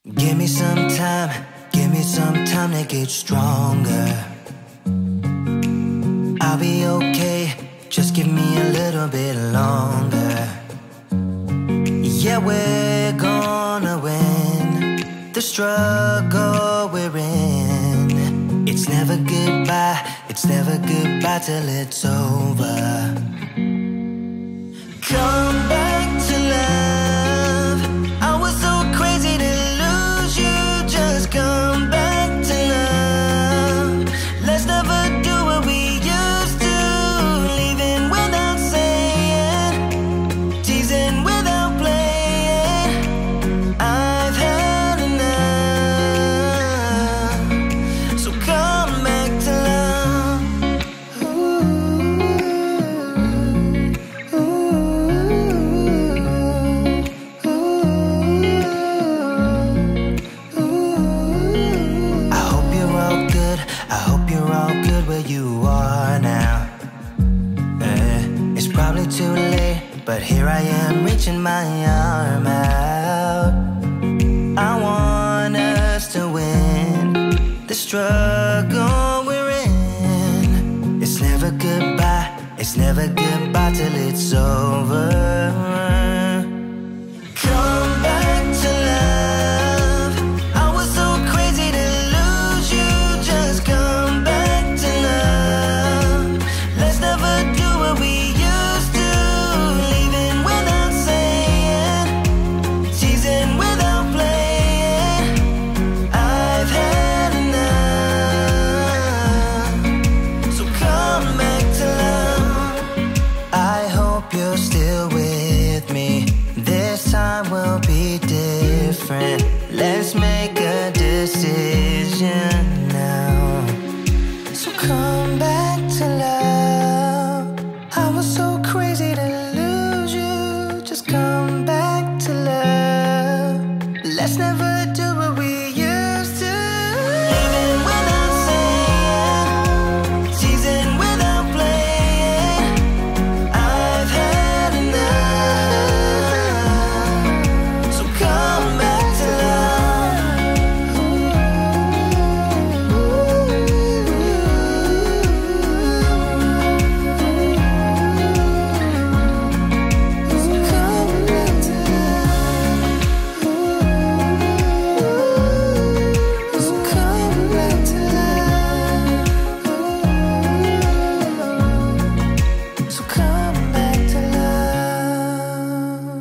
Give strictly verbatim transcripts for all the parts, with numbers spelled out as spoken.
Give me some time, give me some time to get stronger. I'll be okay, just give me a little bit longer. Yeah, we're gonna win the struggle we're in. It's never goodbye, it's never goodbye till it's over. Come back to love. I was so crazy to lose you. Just come back to love. Let's never do what we used to. Leaving without saying, teasing without playing. I've had enough. So come back to love. Ooh, ooh. I hope you're all good. I hope you're all good where you are now. Eh, it's probably too late, but here I am reaching my arm out. I want us to win the struggle we're in. It's never goodbye, it's never goodbye till it's over. Come back to love. I was so crazy to lose you. Just come back to love. Let's never do what we used to. Leaving without saying, teasing without playing. I've had enough. So come back to love. I hope you're still with me. This time will be different. Let's make a decision now. So come back to love. I was so crazy to lose you. Just come back to love. Let's never do what we used to. Leaving without saying, teasing without playing. I've had enough. So come back to love. So come back to love. So come back to love. So come back to love.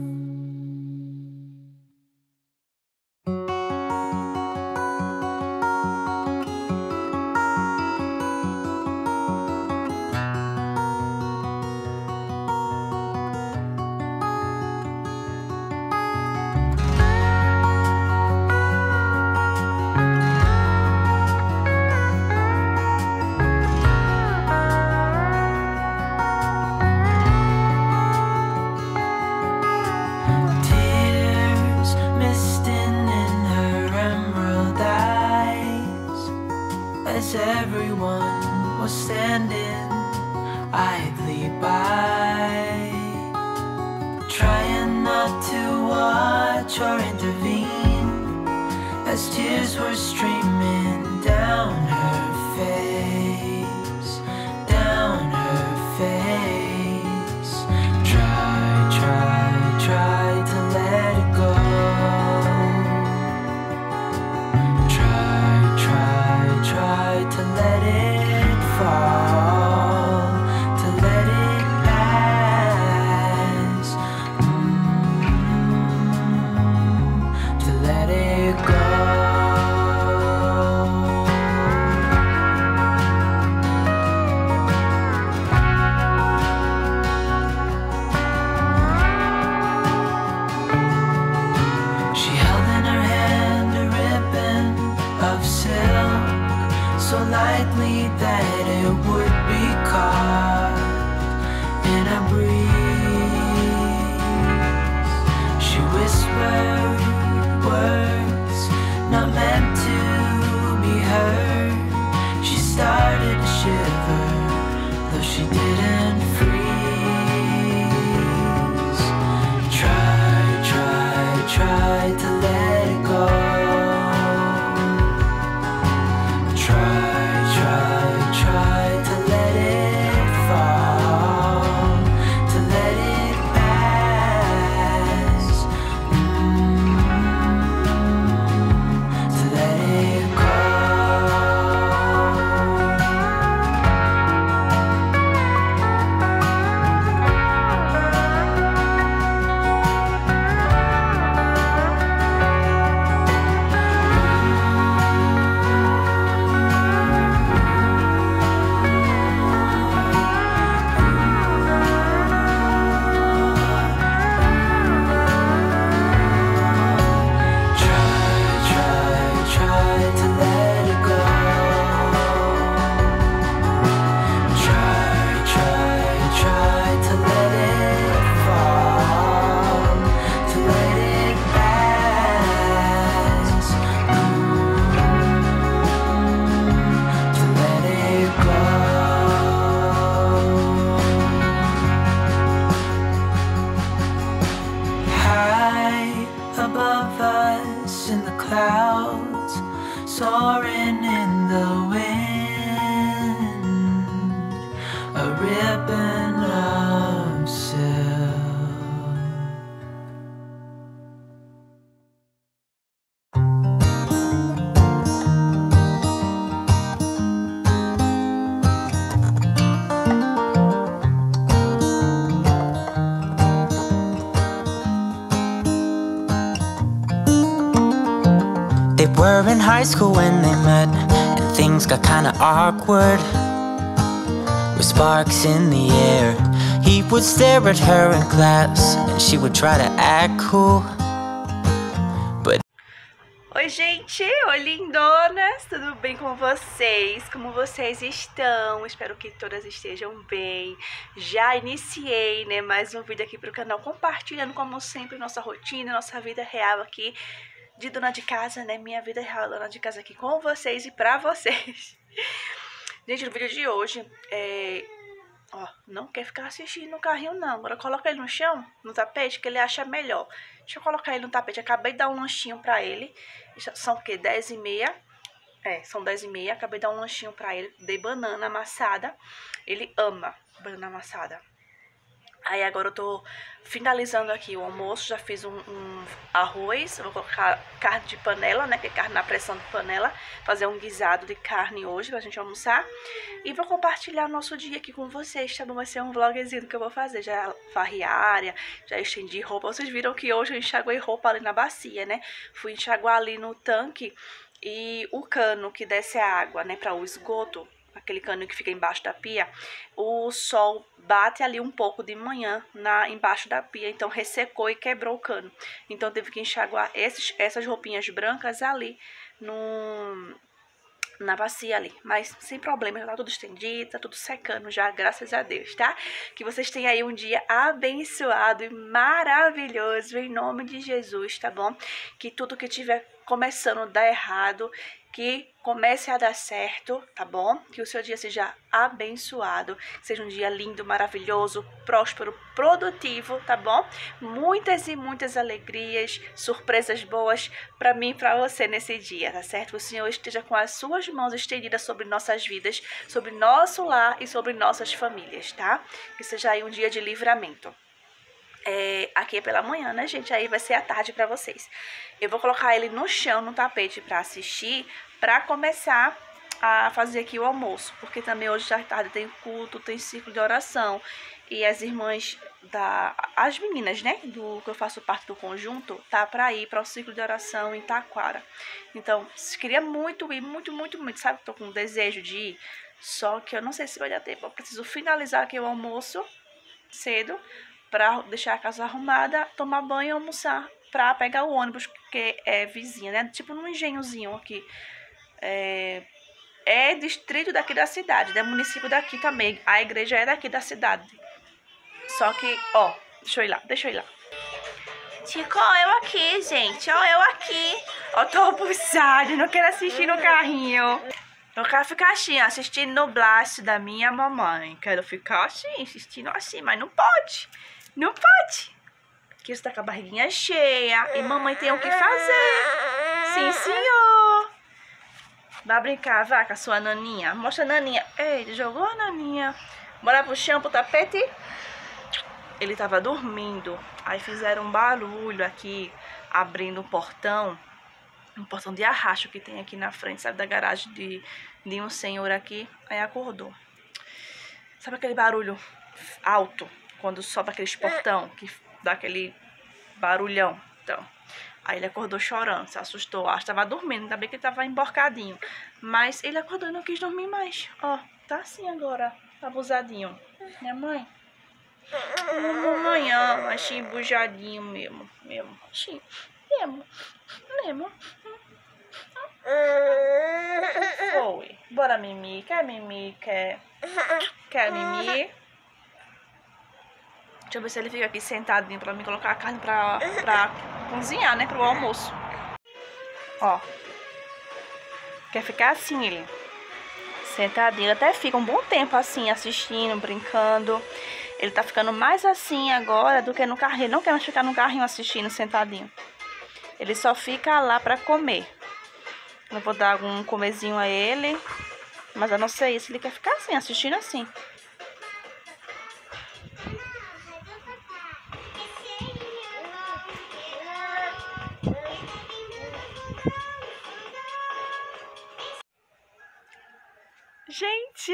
Tears misting in her emerald eyes, as everyone was standing idly by, trying not to watch or intervene, as tears were streaming down her face, down her face. Try, try, try to let it go. Try, try, try to let it fall, to let it pass, mm, to let it go. She held in her hand a ribbon of silk, so lightly that it would be caught in a breeze. She whispered words not meant to be heard. She started to shiver, though she didn't freeze. Try, try, try to let it go. clouds soaring in the wind, a ribbon of silk. They were in high school when they met, and things got kinda awkward, with sparks in the air. He would stare at her in class, and she would try to act cool, but... Oi gente, oi lindonas, tudo bem com vocês? Como vocês estão? Espero que todas estejam bem. Já iniciei, né, mais um vídeo aqui pro canal, compartilhando como sempre nossa rotina, nossa vida real aqui de dona de casa, né? Minha vida real, dona de casa aqui com vocês e pra vocês. Gente, no vídeo de hoje, é... ó, não quer ficar assistindo no carrinho, não. Agora coloca ele no chão, no tapete, que ele acha melhor. Deixa eu colocar ele no tapete. Acabei de dar um lanchinho pra ele. São o quê? dez e meia. É, são dez e meia. Acabei de dar um lanchinho pra ele. Dei banana amassada. Ele ama banana amassada. Aí agora eu tô finalizando aqui o almoço, já fiz um, um arroz, vou colocar carne de panela, né, que é carne na pressão de panela, fazer um guisado de carne hoje pra gente almoçar. E vou compartilhar o nosso dia aqui com vocês, tá bom? Vai ser um vlogzinho que eu vou fazer, já varri a área, já estendi roupa. Vocês viram que hoje eu enxaguei roupa ali na bacia, né? Fui enxaguar ali no tanque e o cano que desce a água, né, para o esgoto, aquele cano que fica embaixo da pia, o sol bate ali um pouco de manhã na, embaixo da pia, então ressecou e quebrou o cano. Então teve que enxaguar esses, essas roupinhas brancas ali no, na bacia ali. Mas sem problema, já tá tudo estendido, tá tudo secando já, graças a Deus, tá? Que vocês tenham aí um dia abençoado e maravilhoso, em nome de Jesus, tá bom? Que tudo que tiver começando a dar errado, que comece a dar certo, tá bom? Que o seu dia seja abençoado, que seja um dia lindo, maravilhoso, próspero, produtivo, tá bom? Muitas e muitas alegrias, surpresas boas pra mim e pra você nesse dia, tá certo? Que o Senhor esteja com as suas mãos estendidas sobre nossas vidas, sobre nosso lar e sobre nossas famílias, tá? Que seja aí um dia de livramento. É, aqui é pela manhã, né, gente? Aí vai ser a tarde pra vocês. Eu vou colocar ele no chão, no tapete, pra assistir, pra começar a fazer aqui o almoço. Porque também hoje à tarde tem culto, tem ciclo de oração. E as irmãs, da, as meninas, né, do que eu faço parte do conjunto, tá pra ir para o ciclo de oração em Taquara. Então, queria muito ir, muito, muito, muito, sabe? Tô com desejo de ir, só que eu não sei se vai dar tempo. Eu preciso finalizar aqui o almoço cedo, pra deixar a casa arrumada, tomar banho e almoçar, pra pegar o ônibus, que é vizinha, né? Tipo num engenhozinho aqui. É, é distrito daqui da cidade, né? Município daqui também. A igreja é daqui da cidade. Só que, ó, deixa eu ir lá, deixa eu ir lá. Chico, ó, eu aqui, gente, ó, eu aqui. Ó, tô abusada, não quero assistir no carrinho. Eu quero ficar assim, assistindo no braço da minha mamãe. Quero ficar assim, assistindo assim, mas não pode. Não pode. Porque você tá com a barriguinha cheia e mamãe tem o que fazer. Sim, senhor. Vai brincar, vai, com a sua naninha. Mostra a naninha. Ei, jogou a naninha. Bora pro chão, pro tapete. Ele tava dormindo. Aí fizeram um barulho aqui, abrindo um portão. Um portão de arrasto que tem aqui na frente, sabe, da garagem de, de um senhor aqui. Aí acordou. Sabe aquele barulho alto, quando sobe aqueles portão, que dá aquele barulhão? Então, aí ele acordou chorando, se assustou. Acho que tava dormindo, ainda bem que ele tava emborcadinho. Mas ele acordou e não quis dormir mais. Ó, tá assim agora, tá abusadinho. Minha mãe? Amanhã, achei embujadinho mesmo, mesmo. Achei, mesmo, mesmo. Foi. Bora, Mimi. Quer Mimi? Quer? Quer Mimi? Deixa eu ver se ele fica aqui sentadinho pra mim colocar a carne pra, pra cozinhar, né? Pro almoço. Ó. Quer ficar assim, ele? Sentadinho. Até fica um bom tempo assim, assistindo, brincando. Ele tá ficando mais assim agora do que no carrinho. Ele não quer mais ficar no carrinho assistindo, sentadinho. Ele só fica lá pra comer. Eu vou dar algum comezinho a ele. Mas eu não sei se ele quer ficar assim, assistindo assim. Gente,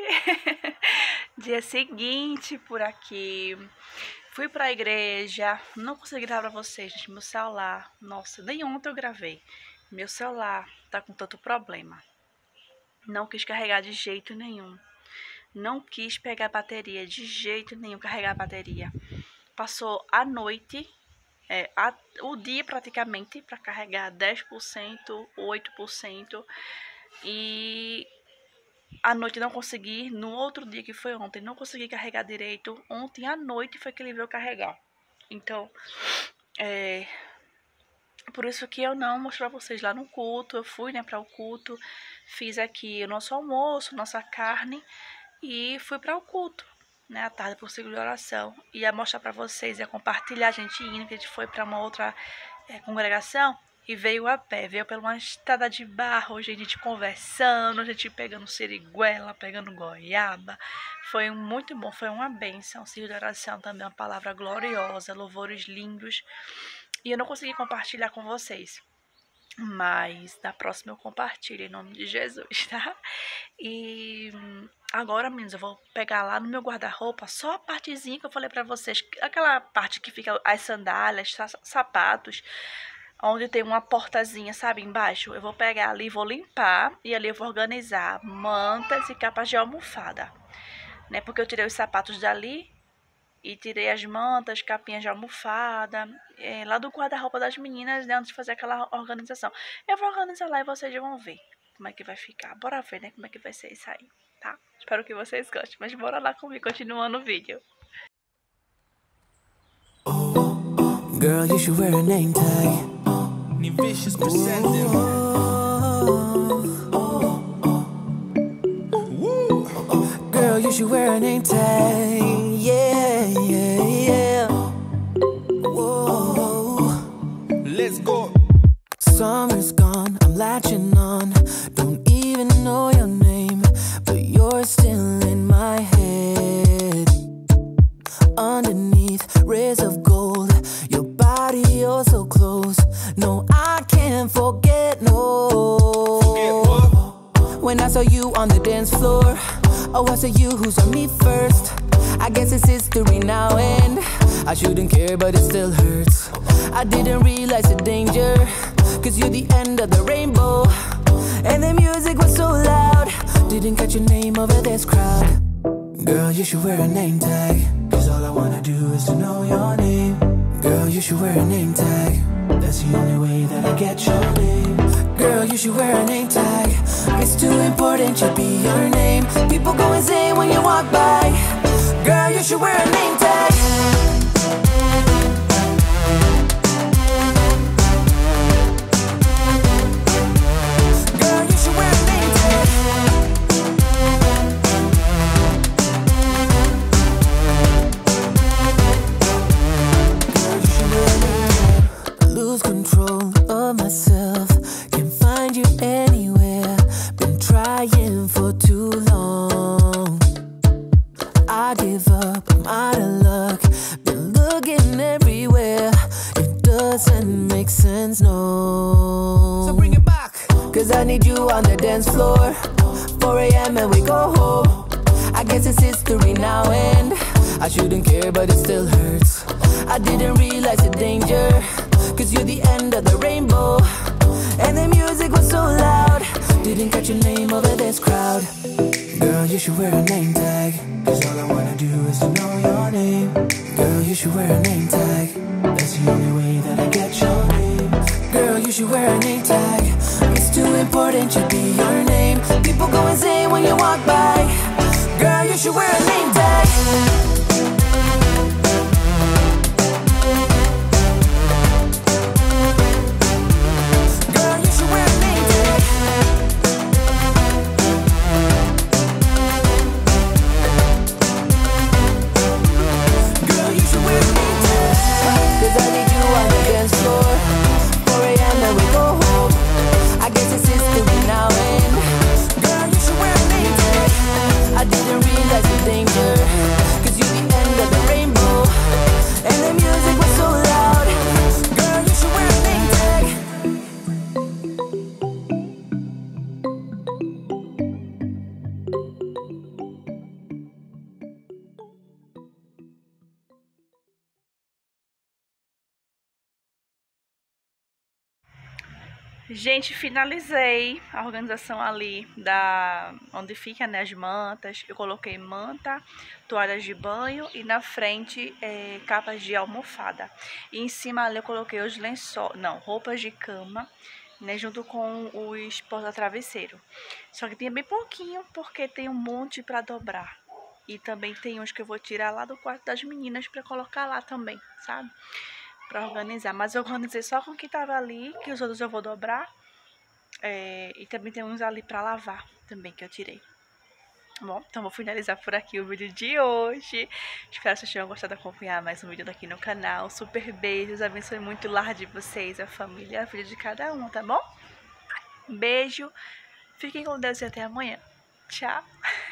dia seguinte por aqui, fui pra igreja, não consegui gravar pra vocês, gente, meu celular, nossa, nem ontem eu gravei, meu celular tá com tanto problema, não quis carregar de jeito nenhum, não quis pegar bateria de jeito nenhum, carregar a bateria, passou a noite, é, a, o dia praticamente pra carregar dez por cento, oito por cento e... à noite não consegui, no outro dia que foi ontem, não consegui carregar direito. Ontem à noite foi que ele veio carregar. Então, é... por isso que eu não mostrei pra vocês lá no culto. Eu fui, né, para o culto, fiz aqui o nosso almoço, nossa carne e fui para o culto, né, à tarde por ciclo de oração. Ia mostrar pra vocês, ia compartilhar a gente indo, que a gente foi para uma outra é, congregação. E veio a pé, veio pela uma estrada de barro, a gente conversando, a gente pegando siriguela, pegando goiaba. Foi muito bom, foi uma bênção. Círculo de oração também, uma palavra gloriosa, louvores lindos. E eu não consegui compartilhar com vocês. Mas na próxima eu compartilho, em nome de Jesus, tá? E agora, meninos, eu vou pegar lá no meu guarda-roupa só a partezinha que eu falei pra vocês. Aquela parte que fica as sandálias, sapatos, onde tem uma portazinha, sabe, embaixo. Eu vou pegar ali, vou limpar e ali eu vou organizar mantas e capas de almofada, né? Porque eu tirei os sapatos dali e tirei as mantas, capinhas de almofada, é, lá do guarda-roupa das meninas, né, antes de fazer aquela organização. Eu vou organizar lá e vocês vão ver como é que vai ficar. Bora ver, né, como é que vai ser isso aí, tá? Espero que vocês gostem, mas bora lá comigo, continuando o vídeo. Girl, you should wear a name tag. Vicious presenting. Girl, you should wear a name tag. Yeah, yeah, yeah. Whoa. Let's go. Summer's gone, I'm latching on. Don't even know your name, but you're still in my head. Underneath rays of gold, your body oh so close. No, I can't forget, no. Forget what? When I saw you on the dance floor, oh, I saw you who saw me first. I guess it's history now and I shouldn't care, but it still hurts. I didn't realize the danger, cause you're the end of the rainbow. And the music was so loud, didn't catch your name over this crowd. Girl, you should wear a name tag, cause all I wanna do is to know your name. Girl, you should wear a name tag, that's the only way that I get your name. Girl, you should wear a name tag, it's too important to be your name. People go insane when you walk by. Girl, you should wear a name tag. I need you on the dance floor. four A M and we go home. I guess it's history now and I shouldn't care, but it still hurts. I didn't realize the danger, cause you're the end of the rainbow. And the music was so loud, didn't catch your name over this crowd. Girl, you should wear a name tag, cause all I wanna do is to know your name. Girl, you should wear a name tag, that's the only way that I get your name. Girl, you should wear a name tag, it's too important to be your name. People go insane when you walk by. Girl, you should wear a name tag. Girl, you should wear a name tag. Girl, you should wear a name tag, cause I need you on the dance floor. four A M and we go home. I guess it's Gente, finalizei a organização ali da onde fica, né, as mantas. Eu coloquei manta, toalhas de banho e na frente é, capas de almofada. E em cima ali eu coloquei os lençóis, não, roupas de cama, né, junto com os porta-travesseiro. Só que tinha bem pouquinho porque tem um monte para dobrar. E também tem uns que eu vou tirar lá do quarto das meninas para colocar lá também, sabe? Pra organizar, mas eu organizei só com o que tava ali, que os outros eu vou dobrar. É, e também tem uns ali pra lavar também, que eu tirei. Bom, então vou finalizar por aqui o vídeo de hoje. Espero que vocês tenham gostado de acompanhar mais um vídeo aqui no canal. Super beijos, abençoe muito o lar de vocês, a família, a vida de cada um, tá bom? Beijo, fiquem com Deus e até amanhã. Tchau!